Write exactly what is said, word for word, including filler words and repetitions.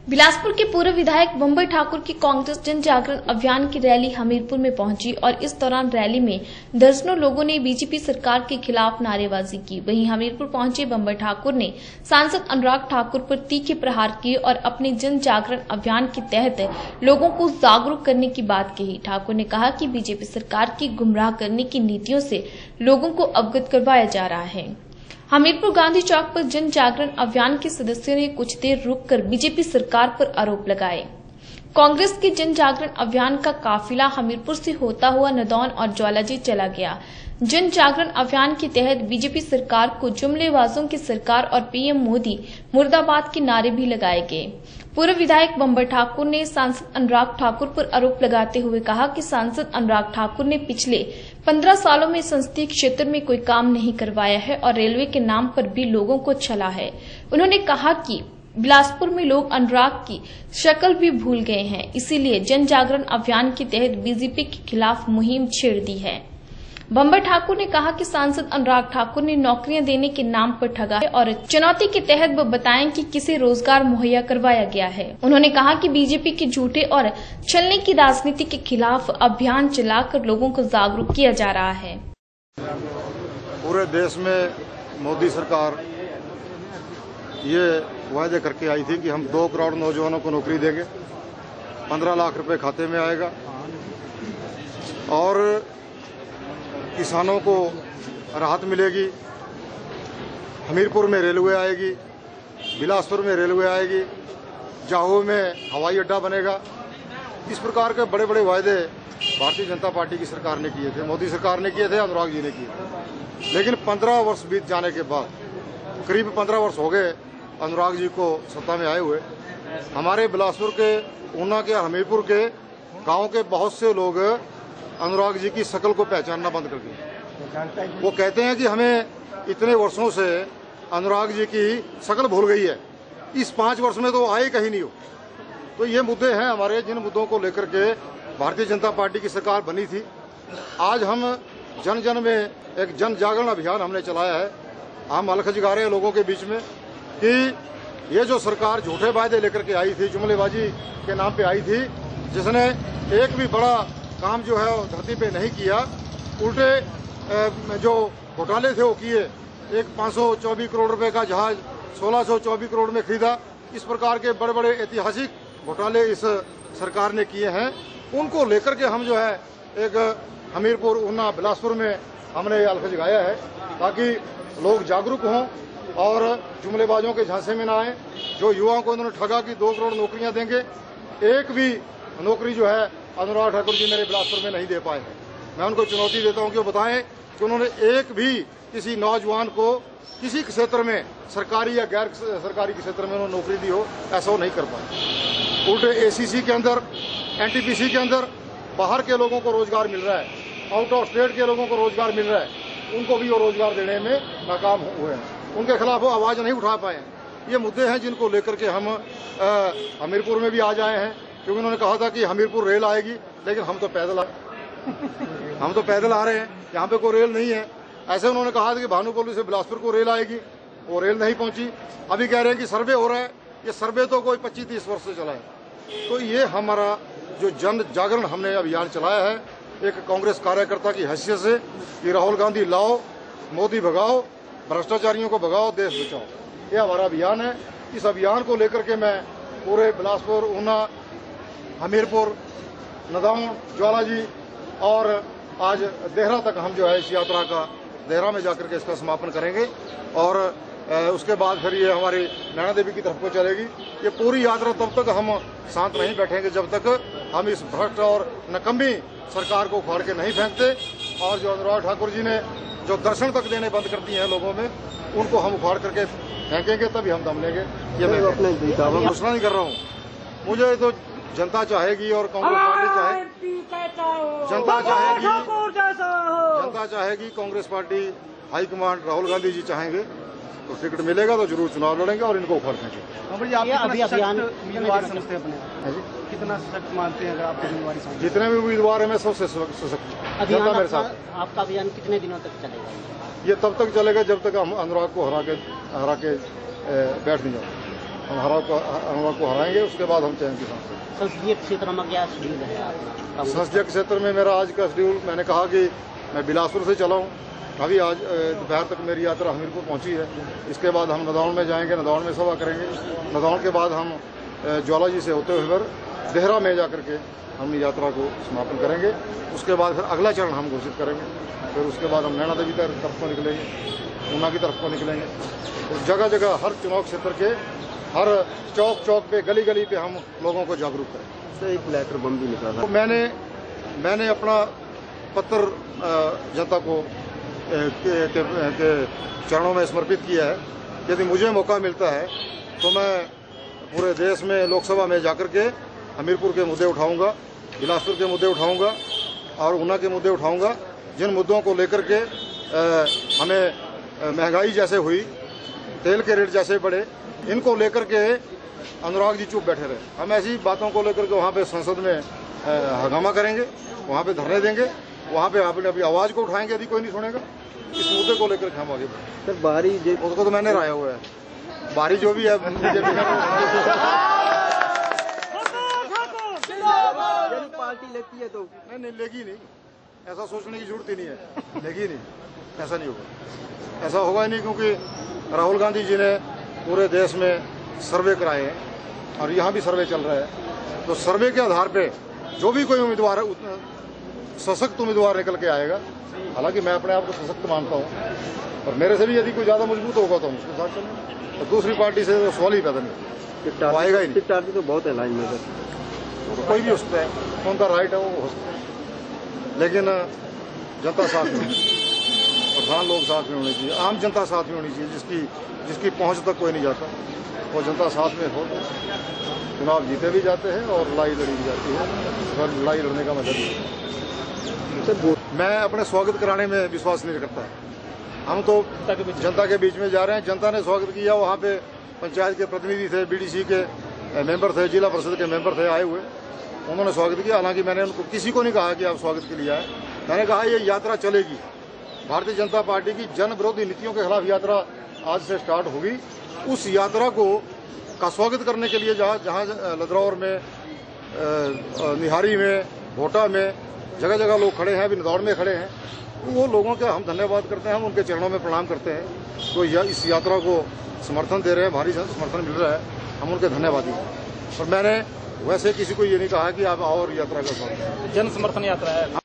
बिलासपुर के पूर्व विधायक बम्बई ठाकुर की कांग्रेस जन जागरण अभियान की रैली हमीरपुर में पहुंची और इस दौरान रैली में दर्जनों लोगों ने बीजेपी सरकार के खिलाफ नारेबाजी की। वहीं हमीरपुर पहुंचे बम्बई ठाकुर ने सांसद अनुराग ठाकुर पर तीखे प्रहार किए और अपने जन जागरण अभियान के तहत लोगों को जागरूक करने की बात कही। ठाकुर ने कहा कि बीजेपी सरकार की गुमराह करने की नीतियों से लोगों को अवगत करवाया जा रहा है। हमीरपुर गांधी चौक पर जन जागरण अभियान के सदस्यों ने कुछ देर रुककर बीजेपी सरकार पर आरोप लगाए। कांग्रेस के जन जागरण अभियान का काफिला हमीरपुर से होता हुआ नदौन और ज्वालाजी चला गया। जन जागरण अभियान के तहत बीजेपी सरकार को जुमलेबाजों की सरकार और पीएम मोदी मुर्दाबाद के नारे भी लगाए गए। पूर्व विधायक बम्बई ठाकुर ने सांसद अनुराग ठाकुर पर आरोप लगाते हुए कहा कि सांसद अनुराग ठाकुर ने पिछले पंद्रह सालों में संसदीय क्षेत्र में कोई काम नहीं करवाया है और रेलवे के नाम पर भी लोगों को छला है। उन्होंने कहा कि बिलासपुर में लोग अनुराग की शक्ल भी भूल गए हैं, इसीलिए जन जागरण अभियान के तहत बीजेपी के खिलाफ मुहिम छेड़ दी है। बम्बई ठाकुर ने कहा कि सांसद अनुराग ठाकुर ने नौकरियां देने के नाम पर ठगा है और चुनौती के तहत वो बताएं कि किसे रोजगार मुहैया करवाया गया है। उन्होंने कहा कि बीजेपी के झूठे और छलने की राजनीति के खिलाफ अभियान चलाकर लोगों को जागरूक किया जा रहा है। पूरे देश में मोदी सरकार ये वायदे करके आई थी कि हम दो करोड़ नौजवानों को नौकरी देंगे, पंद्रह लाख रुपए खाते में आएगा और किसानों को राहत मिलेगी। हमीरपुर में रेलवे आएगी, बिलासपुर में रेलवे आएगी, जाहो में हवाई अड्डा बनेगा। इस प्रकार के बड़े बड़े वायदे भारतीय जनता पार्टी की सरकार ने किए थे, मोदी सरकार ने किए थे, अनुराग जी ने किए थे। लेकिन पंद्रह वर्ष बीत जाने के बाद, करीब पंद्रह वर्ष हो गए अनुराग जी को सत्ता में आए हुए, हमारे बिलासपुर के, ऊना के, हमीरपुर के गाँव के बहुत से लोग अनुराग जी की शक्ल को पहचानना बंद कर दिया। वो कहते हैं कि हमें इतने वर्षों से अनुराग जी की शक्ल भूल गई है, इस पांच वर्ष में तो आए कहीं नहीं हो। तो ये मुद्दे हैं हमारे, जिन मुद्दों को लेकर के भारतीय जनता पार्टी की सरकार बनी थी। आज हम जन जन में एक जन जागरण अभियान हमने चलाया है। हम अलख जगा रहे हैं लोगों के बीच में कि ये जो सरकार झूठे वायदे लेकर के आई थी, जुमलेबाजी के नाम पे आई थी, जिसने एक भी बड़ा काम जो है धरती पे नहीं किया, उल्टे जो घोटाले थे वो किए। एक पाँच सौ चौबीस करोड़ रुपए का जहाज सोलह सौ चौबीस करोड़ में खरीदा। इस प्रकार के बड़े बड़े ऐतिहासिक घोटाले इस सरकार ने किए हैं। उनको लेकर के हम जो है एक हमीरपुर, ऊना, बिलासपुर में हमने ये अलख जगाया है ताकि लोग जागरूक हों और जुमलेबाजों के झांसे में ना आए। जो युवाओं को उन्होंने ठगा कि दो करोड़ नौकरियां देंगे, एक भी नौकरी जो है अनुराग ठाकुर जी मेरे बिलासपुर में नहीं दे पाए हैं। मैं उनको चुनौती देता हूं कि वो बताएं कि उन्होंने एक भी किसी नौजवान को किसी क्षेत्र में, सरकारी या गैर सरकारी क्षेत्र में उन्होंने नौकरी दी हो, ऐसा वो नहीं कर पाए। उल्टे एसीसी के अंदर, एनटीपीसी के अंदर बाहर के लोगों को रोजगार मिल रहा है, आउट ऑफ स्टेट के लोगों को रोजगार मिल रहा है, उनको भी वो रोजगार देने में नाकाम हुए हैं। उनके खिलाफ वो आवाज नहीं उठा पाए। ये मुद्दे हैं जिनको लेकर के हम हमीरपुर में भी आज आए हैं, क्योंकि उन्होंने कहा था कि हमीरपुर रेल आएगी, लेकिन हम तो पैदल आ हम तो पैदल आ रहे हैं, यहाँ पे कोई रेल नहीं है। ऐसे उन्होंने कहा था कि भानुपल्ली से बिलासपुर को रेल आएगी, वो रेल नहीं पहुंची। अभी कह रहे हैं कि सर्वे हो रहा है, ये सर्वे तो कोई पच्चीस तीस वर्ष से चला है। तो ये हमारा जो जन जागरण हमने अभियान चलाया है, एक कांग्रेस कार्यकर्ता की हैसियत से कि राहुल गांधी लाओ, मोदी भगाओ, भ्रष्टाचारियों को भगाओ, देश बचाओ, ये हमारा अभियान है। इस अभियान को लेकर के मैं पूरे बिलासपुर, ऊना, हमीरपुर, नदौन, ज्वालाजी और आज देहरा तक हम जो है इस यात्रा का देहरा में जाकर के इसका समापन करेंगे और उसके बाद फिर ये हमारी नैना देवी की तरफ को चलेगी। ये पूरी यात्रा तब तक हम शांत नहीं बैठेंगे जब तक हम इस भ्रष्ट और नकम्मी सरकार को उखाड़ के नहीं फेंकते। और जो अनुराग ठाकुर जी ने जो दर्शन तक देने बंद कर दिए हैं लोगों में, उनको हम उखाड़ करके फेंकेंगे, तभी हम दम लेंगे। ये मैं घोषणा नहीं कर रहा हूँ, मुझे तो जनता चाहेगी और कांग्रेस पार्टी चाहे जनता चाहेगी जनता चाहेगी कांग्रेस पार्टी हाईकमांड राहुल गांधी जी चाहेंगे तो टिकट मिलेगा तो जरूर चुनाव लड़ेंगे और इनको उखाड़ फेंकेंगे। कितना सशक्त मानते हैं अगर आपको उम्मीदवार? जितने भी उम्मीदवार हैं मैं सबसे सशक्त। जनता मेरे साथ। आपका अभियान कितने दिनों तक चलेगा? ये तब तक चलेगा जब तक हम अनुराग को हरा के हरा के बैठ नहीं जाओ। हम हरा को अनवर को हराएंगे, उसके बाद हम चयन की सांस लेंगे। संसदीय क्षेत्र में क्या शेड्यूल है आपका? संसदीय क्षेत्र में मेरा आज का शेड्यूल, मैंने कहा कि मैं बिलासपुर से चला हूँ। अभी आज दोपहर तक मेरी यात्रा हमीरपुर पहुंची है। इसके बाद हम नदौन में जाएंगे, नदौन में सभा करेंगे। नदौन के बाद हम ज्वाला जी से होते हुए देहरा में जाकर के हम यात्रा को समापन करेंगे। उसके बाद फिर अगला चरण हम घोषित करेंगे। फिर उसके बाद हम नैना देवी तरफ को निकलेंगे, ऊना की तरफ को निकलेंगे। तो जगह जगह हर चुनाव क्षेत्र के हर चौक चौक पे, गली गली पे हम लोगों को जागरूक करें। तो एक लेटर बम भी निकला था। तो मैंने मैंने अपना पत्र जनता को के, के, के चरणों में समर्पित किया है। यदि मुझे मौका मिलता है तो मैं पूरे देश में लोकसभा में जाकर के हमीरपुर के मुद्दे उठाऊंगा, बिलासपुर के मुद्दे उठाऊंगा और ऊना के मुद्दे उठाऊंगा, जिन मुद्दों को लेकर के आ, हमें महंगाई जैसे हुई, तेल के रेट जैसे बढ़े, इनको लेकर के अनुराग जी चुप बैठे रहे। हम ऐसी बातों को लेकर के वहाँ पे संसद में हंगामा करेंगे, वहाँ पे धरने देंगे, वहाँ पे आपने अपनी आवाज को उठाएंगे यदि कोई नहीं सुनेगा। इस मुद्दे को लेकर के हम आगे बढ़ेंगे। सर बाहरी उसको तो मैंने राया हुआ है, बाहरी जो भी है बीजेपी का पार्टी लेती है तो नहीं नहीं लेगी नहीं, ऐसा सोचने की जरूरत ही नहीं है। लेगी नहीं, ऐसा नहीं होगा, ऐसा होगा ही नहीं, क्योंकि राहुल गांधी जी ने पूरे देश में सर्वे कराए हैं और यहाँ भी सर्वे चल रहा है। तो सर्वे के आधार पे जो भी कोई उम्मीदवार है, सशक्त उम्मीदवार निकल के आएगा। हालांकि मैं अपने आप को सशक्त मानता हूँ और मेरे से भी यदि कोई ज्यादा मजबूत होगा तो हम उसके साथ चलेंगे। तो दूसरी पार्टी से तो सवाल ही पैदा नहीं आएगा ही नहीं। तो बहुत है लाइन में सर, तो कोई भी हो सकता है, उनका राइट है, वो हो सकता है, लेकिन जनता साथ में, प्रधान लोग साथ में होने चाहिए, आम जनता साथ में होनी चाहिए, जिसकी जिसकी पहुंच तक कोई नहीं जाता, वो जनता साथ में हो। चुनाव जीते भी जाते हैं और लड़ाई लड़ी भी जाती है, और लड़ाई लड़ने का मतलब नहीं। मैं अपने स्वागत कराने में विश्वास नहीं करता। हम तो जनता के बीच में जा रहे हैं, जनता ने स्वागत किया। वहाँ पे पंचायत के प्रतिनिधि थे, बीडीसी के मेंबर थे, जिला परिषद के मेंबर थे आए हुए, उन्होंने स्वागत किया। हालांकि मैंने उनको किसी को नहीं कहा कि आप स्वागत के लिए आए। मैंने कहा ये यात्रा चलेगी, भारतीय जनता पार्टी की जन विरोधी नीतियों के खिलाफ यात्रा आज से स्टार्ट होगी। उस यात्रा को का स्वागत करने के लिए जहाँ जहाँ लदरौर में, निहारी में, भोटा में जगह जगह लोग खड़े हैं, अभी नदौर में खड़े हैं, वो लोगों का हम धन्यवाद करते हैं, हम उनके चरणों में प्रणाम करते हैं। तो यह इस यात्रा को समर्थन दे रहे हैं, भारी समर्थन मिल रहा है, हम उनके धन्यवादी हैं। और मैंने वैसे किसी को ये नहीं कहा कि आप और यात्रा का स्वागत, जन समर्थन यात्रा है।